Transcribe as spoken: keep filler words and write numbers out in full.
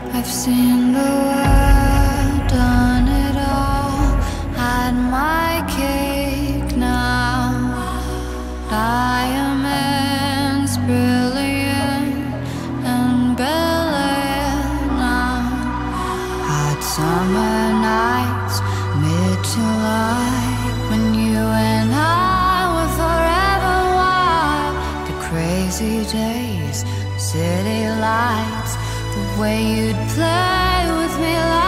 I've seen the world, done it all, had my cake now. Diamonds brilliant and brilliant now. Hot summer nights, mid-July, when you and I were forever wild. The crazy days, city lights, the way you'd play with me like